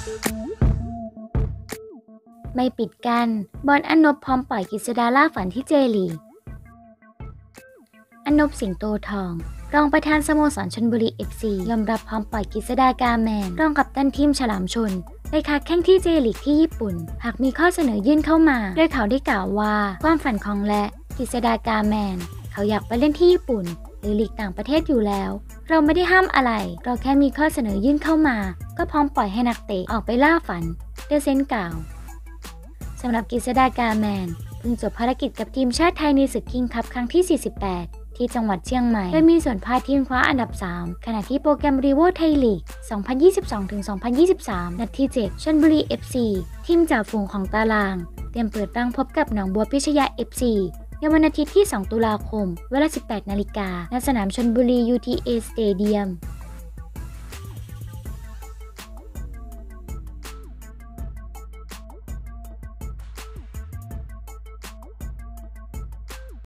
ไม่ปิดกั้นบอลอนบพร้อมปล่อยกฤษดาล่าฝันที่เจลีกอนบสิงโตทองรองประธานสโมสรชลบุรี FC ยอมรับพร้อมปล่อยกฤษดากาแมนรองกัปตันทีมฉลามชนไปค้าแข่งที่เจลีกที่ญี่ปุ่นหากมีข้อเสนอยื่นเข้ามาโดยเขาได้กล่าวว่าความฝันของและกฤษดากาแมนเขาอยากไปเล่นที่ญี่ปุ่นหรือลีกต่างประเทศอยู่แล้วเราไม่ได้ห้ามอะไรเราแค่มีข้อเสนอยื่นเข้ามาก็พร้อมปล่อยให้นักเตะออกไปล่าฝันเดอะเซนกล่าวสำหรับกฤษดากาแมนเพิ่งจบภารกิจกับทีมชาติไทยในศึกคิงส์คัพครั้งที่48ที่จังหวัดเชียงใหม่โดยมีส่วนพาทีมคว้าอันดับ3ขณะที่โปรแกรมรีโวไทยลีก 2022-2023 นัดที่ 7 ชลบุรี FC ทีมจ่าฝูงของตารางเตรียมเปิดบ้างพบกับหนองบัวพิชยา FC ในวันอาทิตย์ที่ 2 ตุลาคม เวลา 18 นาฬิกา ณ สนามชลบุรี UTA Stadium